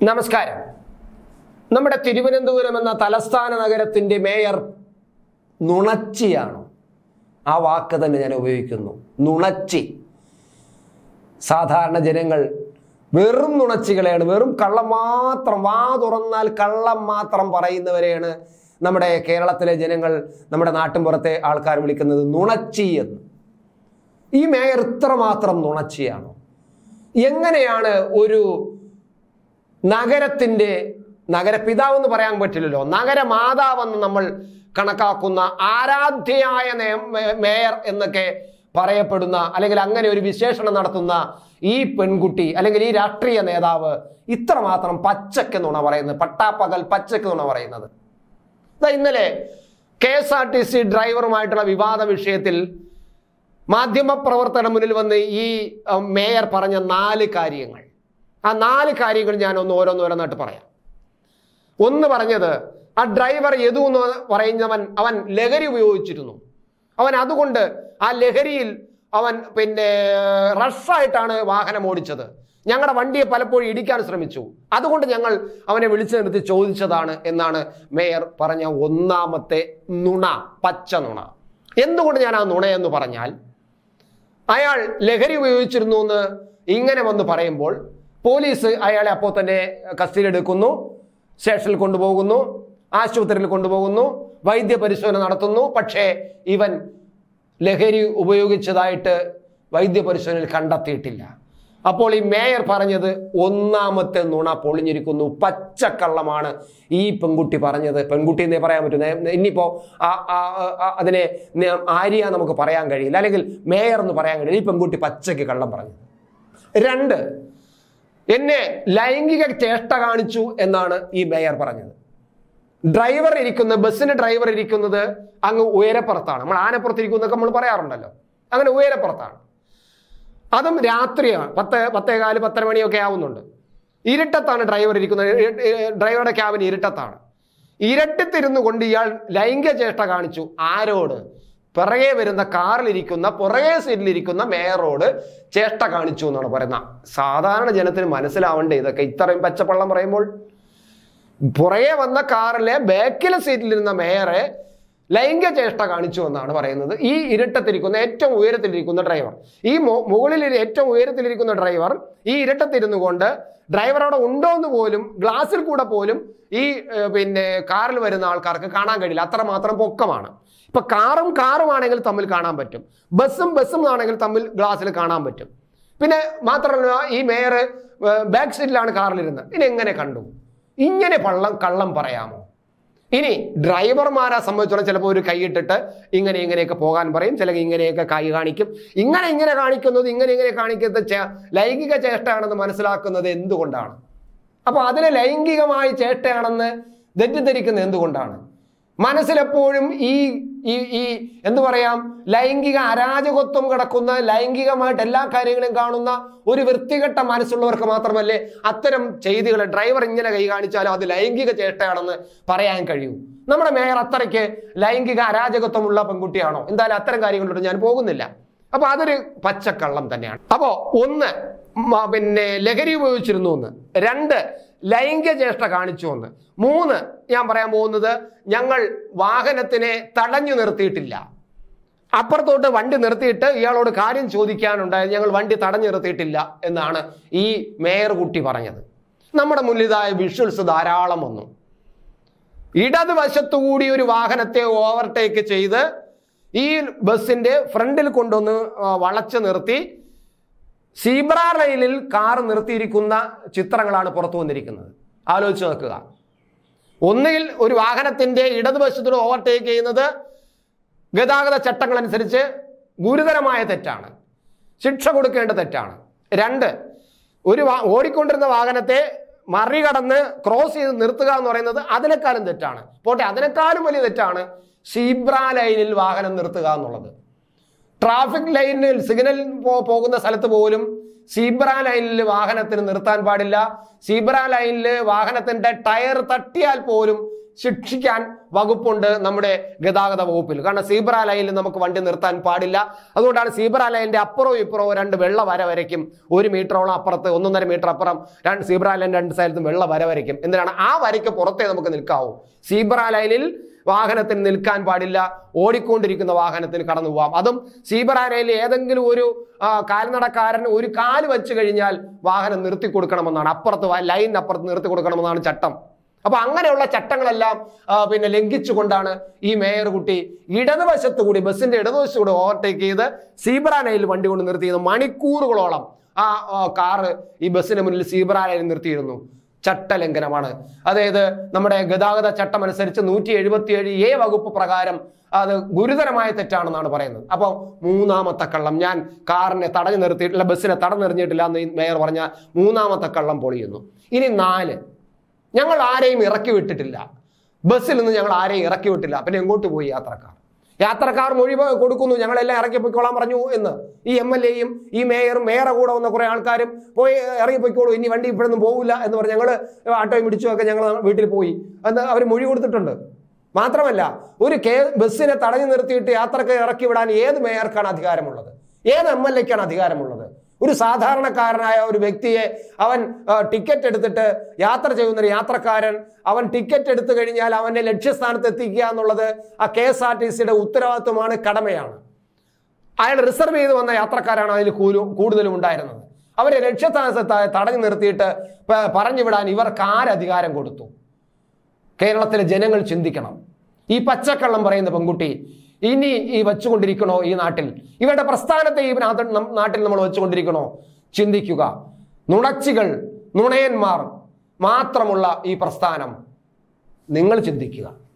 നമസ്കാരം. നമ്മുടെ തിരുവനന്തപുരം എന്ന തലസ്ഥാന നഗരത്തിന്റെ മേയർ നുണച്ചിയാണ്. ആ വാക്ക് തന്നെ ഞാൻ ഉപയോഗിക്കുന്നു, നുണച്ചി. സാധാരണ ജനങ്ങൾ വെറും നുണച്ചികളെയാണ്, വെറും കള്ളം മാത്രം, വാ തുറന്നാൽ കള്ളം മാത്രം പറയുന്നവരെയാണ് നമ്മുടെ കേരളത്തിലെ ജനങ്ങൾ, നമ്മുടെ നാട്ടിൻപുറത്തെ ആൾക്കാർ വിളിക്കുന്നത് നുണച്ചി എന്ന്. ഈ മേയർ ഇത്രമാത്രം നുണച്ചിയാണോ? എങ്ങനെയാണ് ഒരു നഗരപിതാവെന്ന് പറയാൻ പറ്റില്ലല്ലോ, നഗരമാതാവെന്ന് നമ്മൾ കണക്കാക്കുന്ന ആരാധ്യയായ മേയർ എന്നൊക്കെ പറയപ്പെടുന്ന, അല്ലെങ്കിൽ അങ്ങനെ ഒരു വിശേഷണം നടത്തുന്ന ഈ പെൺകുട്ടി അല്ലെങ്കിൽ ഈ രാഷ്ട്രീയ നേതാവ് ഇത്രമാത്രം പച്ചക്ക് നുണ പറയുന്നത്, പട്ടാപ്പകൽ പച്ചക്ക് നുണ പറയുന്നത്? ഇന്നലെ KSRTC ഡ്രൈവറുമായിട്ടുള്ള വിവാദ വിഷയത്തിൽ മാധ്യമപ്രവർത്തന മുന്നിൽ വന്ന് ഈ മേയർ പറഞ്ഞ 4 കാര്യങ്ങൾ, ആ 4 കാര്യങ്ങൾ ഞാൻ ഓരോന്നോരോന്നായിട്ട് പറയാം. ഒന്ന് പറഞ്ഞത്, ആ ഡ്രൈവർ യദു എന്ന് പറയുന്നവൻ അവൻ ലഹരി ഉപയോഗിച്ചിരുന്നു. അവൻ അതുകൊണ്ട് ആ ലഹരിയിൽ അവൻ റഷായിട്ടാണ് വാഹനം ഓടിച്ചത്. ഞങ്ങളുടെ വണ്ടിയെ പലപ്പോഴും ഇടിക്കാൻ ശ്രമിച്ചു, അതുകൊണ്ട് ഞങ്ങൾ അവനെ വിളിച്ചു നിർത്തി ചോദിച്ചതാണ് എന്നാണ് മേയർ പറഞ്ഞ ഒന്നാമത്തെ നുണ, പച്ച നുണ. എന്തുകൊണ്ട് ഞാൻ ആ നുണയെന്ന് പറഞ്ഞാൽ, അയാൾ ലഹരി ഉപയോഗിച്ചിരുന്നു എന്ന് ഇങ്ങനെ വന്ന് പറയുമ്പോൾ പോലീസ് അയാളെ അപ്പോൾ തന്നെ കസ്റ്റഡിയിൽ എടുക്കുന്നു, സ്റ്റേഷനിൽ കൊണ്ടുപോകുന്നു, ആശുപത്രിയിൽ കൊണ്ടുപോകുന്നു, വൈദ്യപരിശോധന നടത്തുന്നു. പക്ഷേ ഇവൻ ലഹരി ഉപയോഗിച്ചതായിട്ട് വൈദ്യപരിശോധനയിൽ കണ്ടെത്തിയിട്ടില്ല. അപ്പോൾ ഈ മേയർ പറഞ്ഞത് ഒന്നാമത്തെ നുണ പൊളിഞ്ഞിരിക്കുന്നു, പച്ചക്കള്ളമാണ് ഈ പെൺകുട്ടി പറഞ്ഞത്. പെൺകുട്ടി എന്നേ പറയാൻ പറ്റും, ഇനിയിപ്പോൾ അതിനെ ആര്യ നമുക്ക് പറയാൻ കഴിയില്ല, അല്ലെങ്കിൽ മേയർ എന്ന് പറയാൻ കഴിയില്ല. ഈ പെൺകുട്ടി പച്ചയ്ക്ക് കള്ളം പറഞ്ഞു. 2, എന്നെ ലൈംഗിക ചേഷ്ട കാണിച്ചു എന്നാണ് ഈ മേയർ പറഞ്ഞത്. ബസ്സിന് ഡ്രൈവർ ഇരിക്കുന്നത് അങ്ങ് ഉയരപ്പുറത്താണ്. നമ്മൾ ആനപ്പുറത്തിരിക്കുന്നൊക്കെ നമ്മൾ പറയാറുണ്ടല്ലോ, അങ്ങനെ ഉയരപ്പുറത്താണ്. അതും രാത്രിയാണ്, 10:15, 10:30 മണിയൊക്കെ ആവുന്നുണ്ട്. ഇരുട്ടത്താണ് ഡ്രൈവർ ഇരിക്കുന്നത്, ഡ്രൈവറുടെ ക്യാബിൻ ഇരുട്ടത്താണ്. ഇരുട്ടത്തിരുന്നു കൊണ്ട് ഇയാൾ ലൈംഗിക ചേഷ്ട കാണിച്ചു. ആരോട്? പിറകെ വരുന്ന കാറിലിരിക്കുന്ന, പുറകെ സീറ്റിലിരിക്കുന്ന മേയറോട് ചേഷ്ട കാണിച്ചു എന്നാണ് പറയുന്നത്. സാധാരണ ജനത്തിന് മനസ്സിലാവണ്ടേ ഇതൊക്കെ? ഇത്രയും പച്ചപ്പള്ളം പറയുമ്പോൾ പുറകെ വന്ന കാറിലെ ബാക്കിലെ സീറ്റിലിരുന്ന മേയറെ ലൈംഗിക ചേഷ്ട കാണിച്ചു എന്നാണ് പറയുന്നത്. ഈ ഇരുട്ടത്തിരിക്കുന്ന, ഏറ്റവും ഉയരത്തിലിരിക്കുന്ന ഡ്രൈവർ, ഈ മുകളിൽ ഏറ്റവും ഉയരത്തിലിരിക്കുന്ന ഡ്രൈവർ ഈ ഇരുട്ടത്തിരുന്നു കൊണ്ട് ഡ്രൈവറോടെ ഉണ്ടോ എന്ന് പോലും, ഗ്ലാസ്സിൽ കൂടെ പോലും ഈ കാറിൽ വരുന്ന ആൾക്കാർക്ക് കാണാൻ കഴിയില്ല, അത്രമാത്രം പൊക്കമാണ്. ഇപ്പൊ കാറും ആണെങ്കിൽ തമ്മിൽ കാണാൻ പറ്റും, ബസ്സും ആണെങ്കിൽ തമ്മിൽ ഗ്ലാസ്സിൽ കാണാൻ പറ്റും. പിന്നെ മാത്രമല്ല, ഈ മേയർ ബാക്ക് സീറ്റിലാണ് കാറിലിരുന്നത്. ഇനി എങ്ങനെ കണ്ടു? ഇങ്ങനെ കള്ളം പറയാമോ? ഇനി ഡ്രൈവർമാരെ സംബന്ധിച്ചോളം ചിലപ്പോൾ ഒരു കൈയിട്ടിട്ട് ഇങ്ങനെയൊക്കെ പോകാൻ പറയും, ചിലപ്പോൾ ഇങ്ങനെയൊക്കെ കൈ കാണിക്കും. ഇങ്ങനെ കാണിക്കുന്നത്, ഇങ്ങനെ കാണിക്കുന്നത് ലൈംഗിക ചേഷ്ടയാണെന്ന് മനസ്സിലാക്കുന്നത് എന്തുകൊണ്ടാണ്? അപ്പൊ അതിനെ ലൈംഗികമായ ചേഷ്ടയാണെന്ന് തെറ്റിദ്ധരിക്കുന്നത് എന്തുകൊണ്ടാണ്? മനസ്സിലെപ്പോഴും ഈ എന്തു പറയാം, ലൈംഗിക അരാജകത്വം കിടക്കുന്ന, ലൈംഗികമായിട്ട് എല്ലാ കാര്യങ്ങളും കാണുന്ന ഒരു വൃത്തികെട്ട മനസ്സുള്ളവർക്ക് മാത്രമല്ലേ അത്തരം ചെയ്തികൾ, ഡ്രൈവർ ഇങ്ങനെ കൈ കാണിച്ചാലും അത് ലൈംഗിക ചേഷ്ടയാണെന്ന് പറയാൻ കഴിയൂ. നമ്മുടെ മേയർ അത്രയ്ക്ക് ലൈംഗിക അരാജകത്വമുള്ള പെൺകുട്ടിയാണോ? എന്തായാലും അത്തരം കാര്യങ്ങളിലൂടെ ഞാൻ പോകുന്നില്ല. അപ്പൊ അതൊരു പച്ചക്കള്ളം തന്നെയാണ്. അപ്പോ 1 ലഹരി ഉപയോഗിച്ചിരുന്നു എന്ന്, 2 ലൈംഗിക ചേഷ്ട കാണിച്ചു എന്ന്, 3 ഞാൻ പറയാൻ പോകുന്നത്, ഞങ്ങൾ വാഹനത്തിനെ തടഞ്ഞു നിർത്തിയിട്ടില്ല. അപ്പുറത്തോട്ട് വണ്ടി നിർത്തിയിട്ട് ഇയാളോട് കാര്യം ചോദിക്കാനുണ്ടായത്, ഞങ്ങൾ വണ്ടി തടഞ്ഞു നിർത്തിയിട്ടില്ല എന്നാണ് ഈ മേയർ കുട്ടി പറഞ്ഞത്. നമ്മുടെ മുന്നിലായ വിഷ്വൽസ് ധാരാളം വന്നു. ഇടതുവശത്തുകൂടി ഒരു വാഹനത്തെ ഓവർടേക്ക് ചെയ്ത് ഈ ബസ്സിന്റെ ഫ്രണ്ടിൽ കൊണ്ടുവന്ന് വളച്ചു നിർത്തി സീബ്ര ലൈനിൽ കാർ നിർത്തിയിരിക്കുന്ന ചിത്രങ്ങളാണ് പുറത്തു വന്നിരിക്കുന്നത്. ആലോചിച്ച് നോക്കുക. ഒന്നുകിൽ ഒരു വാഹനത്തിന്റെ ഇടതുവശത്തോട് ഓവർടേക്ക് ചെയ്യുന്നത് ഗതാഗത ചട്ടങ്ങൾ അനുസരിച്ച് ഗുരുതരമായ തെറ്റാണ്, ശിക്ഷ കൊടുക്കേണ്ട തെറ്റാണ്. 2, ഒരു ഓടിക്കൊണ്ടിരുന്ന വാഹനത്തെ മറികടന്ന് ക്രോസ് ചെയ്ത് നിർത്തുക എന്ന് പറയുന്നത് അതിനേക്കാളും തെറ്റാണ്. പോട്ടെ, അതിനേക്കാളും വലിയ തെറ്റാണ് സീബ്ര ലൈനിൽ വാഹനം നിർത്തുക എന്നുള്ളത്. ട്രാഫിക് ലൈനിൽ സിഗ്നൽ പോകുന്ന സ്ഥലത്ത് പോലും സീബ്ര ലൈനിൽ വാഹനത്തിന് നിർത്താൻ പാടില്ല. സീബ്ര ലൈനിൽ വാഹനത്തിന്റെ ടയർ തട്ടിയാൽ പോലും ശിക്ഷിക്കാൻ വകുപ്പുണ്ട് നമ്മുടെ ഗതാഗത വകുപ്പിൽ. കാരണം സീബ്ര ലൈനിൽ നമുക്ക് വണ്ടി നിർത്താൻ പാടില്ല. അതുകൊണ്ടാണ് സീബ്ര ലൈനിന്റെ അപ്പുറവും ഇപ്പുറവും 2 വെള്ള വര വരയ്ക്കും. 1 മീറ്ററോളം അപ്പുറത്ത് 1.5 മീറ്റർ അപ്പുറം സീബ്ര ലൈൻ 2 സൈഡിലും വെള്ള വര വരയ്ക്കും. എന്തിനാണ്? ആ വരയ്ക്ക് പുറത്തേ നമുക്ക് നിൽക്കാവൂ. സീബ്ര ലൈനിൽ വാഹനത്തിന് നിൽക്കാൻ പാടില്ല, ഓടിക്കൊണ്ടിരിക്കുന്ന വാഹനത്തിന് കടന്നു പോവാം. അതും സീബ്ര ലൈനിൽ ഏതെങ്കിലും ഒരു കാൽനടക്കാരൻ ഒരു കാല് വെച്ച് കഴിഞ്ഞാൽ വാഹനം നിർത്തി കൊടുക്കണമെന്നാണ്, ലൈനിനപ്പുറത്ത് നിർത്തി കൊടുക്കണമെന്നാണ് ചട്ടം. അപ്പൊ അങ്ങനെയുള്ള ചട്ടങ്ങളെല്ലാം ലംഘിച്ചുകൊണ്ടാണ് ഈ മേയർ കുട്ടി ഇടതുവശത്ത് കൂടി, ബസ്സിന്റെ ഇടതുവശത്ത് കൂടി ഓവർടേക്ക് ചെയ്ത് സീബ്ര ലൈനിൽ വണ്ടി കൊണ്ട് നിർത്തിയത്. മണിക്കൂറുകളോളം ആ കാറ് ഈ ബസ്സിന് മുന്നിൽ സീബ്ര ലൈനിൽ നിർത്തിയിരുന്നു. ചട്ടലംഘനമാണ്. അതായത് നമ്മുടെ ഗതാഗത ചട്ടം അനുസരിച്ച് 177A വകുപ്പ് പ്രകാരം അത് ഗുരുതരമായ തെറ്റാണെന്നാണ് പറയുന്നത്. അപ്പോൾ 3ാമത്തെ കള്ളം, ഞാൻ കാറിനെ തടഞ്ഞു നിർത്തിയിട്ടില്ല, ബസ്സിനെ തടഞ്ഞു നിർത്തിയിട്ടില്ല എന്ന് മേയർ പറഞ്ഞ 3ാമത്തെ കള്ളം പൊളിയുന്നു. ഇനി 4, ഞങ്ങൾ ആരെയും ഇറക്കി വിട്ടിട്ടില്ല, ബസ്സിൽ നിന്ന് ഞങ്ങൾ ആരെയും ഇറക്കി വിട്ടില്ല. പിന്നെ എങ്ങോട്ട് പോയി യാത്രക്കാർ മൊഴി കൊടുക്കുന്നു, ഞങ്ങളെല്ലാം ഇറക്കി പോയിക്കോളാൻ പറഞ്ഞു എന്ന്. ഈ MLAയും ഈ മേയറും മേയറെ കൂടെ വന്ന കുറെ ആൾക്കാരും പോയി ഇറങ്ങി പോയിക്കോളൂ, ഇനി വണ്ടി ഇപ്പോഴൊന്നും പോകില്ല എന്ന് പറഞ്ഞ് ഞങ്ങൾ ആട്ടോയും പിടിച്ചുമൊക്കെ ഞങ്ങൾ വീട്ടിൽ പോയി എന്ന് അവർ മൊഴി കൊടുത്തിട്ടുണ്ട്. മാത്രമല്ല, ഒരു ബസ്സിനെ തടഞ്ഞു നിർത്തിയിട്ട് യാത്രക്കാരെ ഇറക്കി വിടാൻ ഏത് മേയർക്കാണ് അധികാരമുള്ളത്? ഏത് MLAക്കാണ് അധികാരമുള്ളത്? ഒരു സാധാരണക്കാരനായ ഒരു വ്യക്തിയെ അവൻ ടിക്കറ്റ് എടുത്തിട്ട് യാത്ര ചെയ്യുന്ന ഒരു യാത്രക്കാരൻ, അവൻ ടിക്കറ്റ് എടുത്തു കഴിഞ്ഞാൽ അവന്റെ ലക്ഷ്യസ്ഥാനത്ത് എത്തിക്കുക എന്നുള്ളത് ആ KSRTCയുടെ ഉത്തരവാദിത്വമാണ്, കടമയാണ്. അയാൾ റിസർവ് ചെയ്ത് വന്ന യാത്രക്കാരാണ് അതിൽ കൂടുതലും ഉണ്ടായിരുന്നത്. അവരെ ലക്ഷ്യസ്ഥാനത്ത് തടഞ്ഞു നിർത്തിയിട്ട് പറഞ്ഞു വിടാൻ ഇവർക്ക് ആരധികാരം കൊടുത്തു? കേരളത്തിലെ ജനങ്ങൾ ചിന്തിക്കണം. ഈ പച്ചക്കള്ളം പറയുന്ന പെൺകുട്ടി ഇനി ഈ വെച്ചുകൊണ്ടിരിക്കണോ ഈ നാട്ടിൽ? ഇവരുടെ പ്രസ്ഥാനത്തെ ഈ നാട്ടിൽ നമ്മൾ വെച്ചുകൊണ്ടിരിക്കണോ? ചിന്തിക്കുക. നുണച്ചികൾ, നുണയന്മാർ മാത്രമുള്ള ഈ പ്രസ്ഥാനം, നിങ്ങൾ ചിന്തിക്കുക.